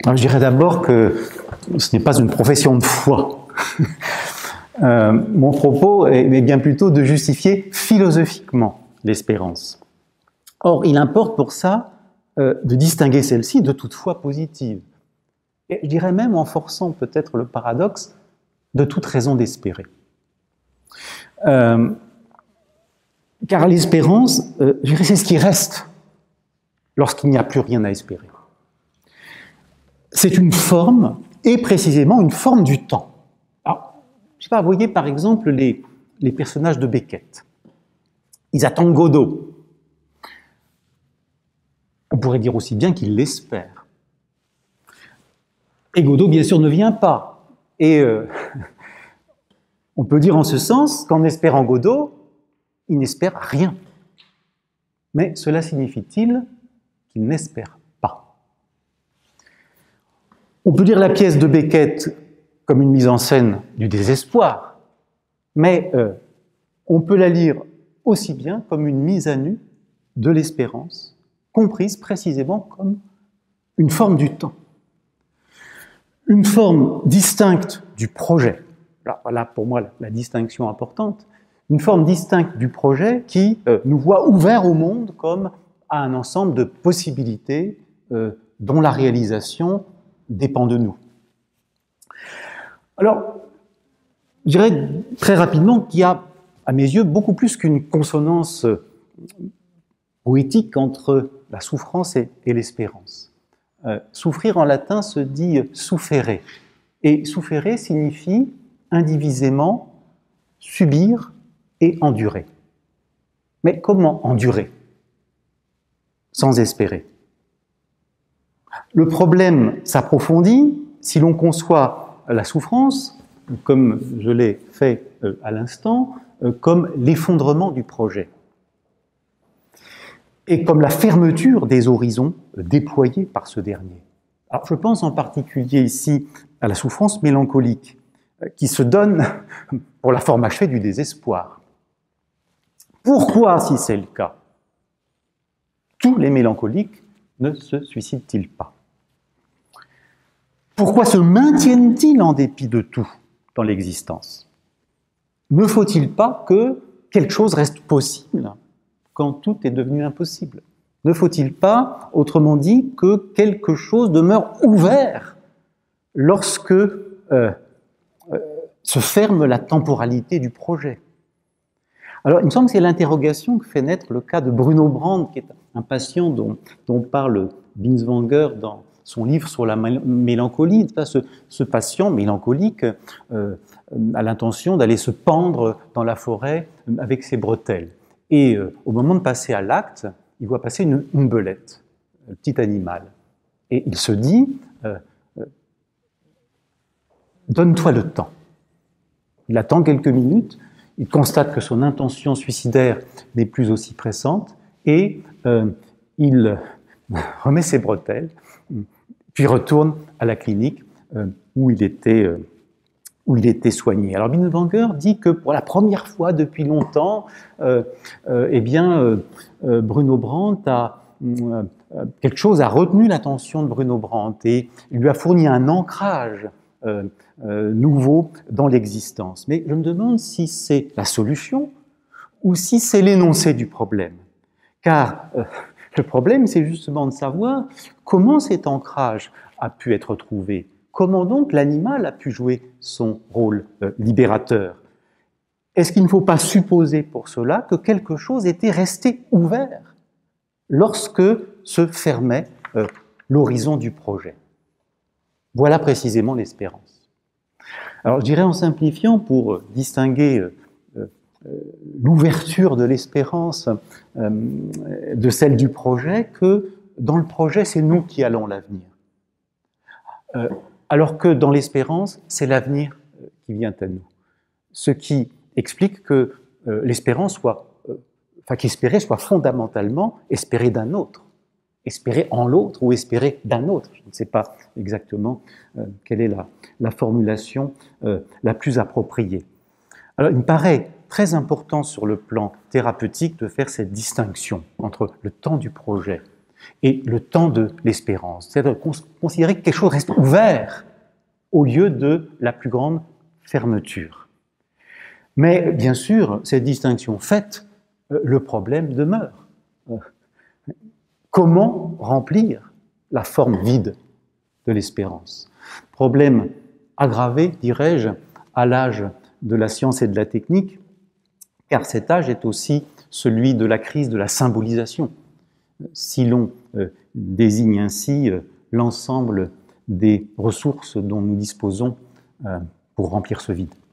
Alors, je dirais d'abord que ce n'est pas une profession de foi. Mon propos est bien plutôt de justifier philosophiquement l'espérance. Or, il importe pour ça de distinguer celle-ci de toute foi positive. Et je dirais même, en forçant peut-être le paradoxe, de toute raison d'espérer. Car l'espérance, je dirais, c'est ce qui reste lorsqu'il n'y a plus rien à espérer. C'est une forme, et précisément une forme du temps. Alors, je sais pas, vous voyez par exemple les personnages de Beckett. Ils attendent Godot. On pourrait dire aussi bien qu'ils l'espèrent. Et Godot, bien sûr, ne vient pas. Et on peut dire en ce sens qu'en espérant Godot, il n'espère rien. Mais cela signifie-t-il qu'il n'espère pas? On peut dire la pièce de Beckett comme une mise en scène du désespoir, mais on peut la lire aussi bien comme une mise à nu de l'espérance, comprise précisément comme une forme du temps. Une forme distincte du projet. Voilà pour moi la distinction importante. Une forme distincte du projet qui nous voit ouverts au monde comme à un ensemble de possibilités dont la réalisation dépend de nous. Alors, je dirais très rapidement qu'il y a, à mes yeux, beaucoup plus qu'une consonance poétique entre la souffrance et l'espérance. Souffrir en latin se dit suffere, et suffere signifie indivisément subir et endurer. Mais comment endurer sans espérer? Le problème s'approfondit si l'on conçoit la souffrance, comme je l'ai fait à l'instant, comme l'effondrement du projet et comme la fermeture des horizons déployés par ce dernier. Alors, je pense en particulier ici à la souffrance mélancolique qui se donne pour la forme achevée du désespoir. Pourquoi, si c'est le cas, tous les mélancoliques ne se suicident-ils pas? Pourquoi se maintiennent-ils en dépit de tout dans l'existence? Ne faut-il pas que quelque chose reste possible quand tout est devenu impossible? Ne faut-il pas, autrement dit, que quelque chose demeure ouvert lorsque se ferme la temporalité du projet? Alors, il me semble que c'est l'interrogation que fait naître le cas de Bruno Brandt, qui est un patient dont parle Binswanger dans son livre sur la mélancolie. Ce patient mélancolique a l'intention d'aller se pendre dans la forêt avec ses bretelles. Et au moment de passer à l'acte, il voit passer une belette, un petit animal. Et il se dit, donne-toi le temps. Il attend quelques minutes, il constate que son intention suicidaire n'est plus aussi pressante, et il remet ses bretelles, puis retourne à la clinique où il était soigné. Alors Binswanger dit que pour la première fois depuis longtemps, Bruno Brandt quelque chose a retenu l'attention de Bruno Brandt et lui a fourni un ancrage nouveau dans l'existence. Mais je me demande si c'est la solution ou si c'est l'énoncé du problème. Car le problème, c'est justement de savoir comment cet ancrage a pu être trouvé. Comment donc l'animal a pu jouer son rôle libérateur? Est-ce qu'il ne faut pas supposer pour cela que quelque chose était resté ouvert lorsque se fermait l'horizon du projet? Voilà précisément l'espérance. Alors je dirais en simplifiant, pour distinguer l'ouverture de l'espérance de celle du projet, que dans le projet, c'est nous qui allons l'avenir. Alors que dans l'espérance, c'est l'avenir qui vient à nous. Ce qui explique que l'espérance qu'espérer soit fondamentalement espérer d'un autre, espérer en l'autre ou espérer d'un autre. Je ne sais pas exactement quelle est la formulation la plus appropriée. Alors, il me paraît très important sur le plan thérapeutique de faire cette distinction entre le temps du projet et le temps de l'espérance, c'est-à-dire considérer que quelque chose reste ouvert au lieu de la plus grande fermeture. Mais bien sûr, cette distinction faite, le problème demeure. Comment remplir la forme vide de l'espérance? Problème aggravé, dirais-je, à l'âge de la science et de la technique, car cet âge est aussi celui de la crise de la symbolisation, si l'on désigne ainsi l'ensemble des ressources dont nous disposons pour remplir ce vide.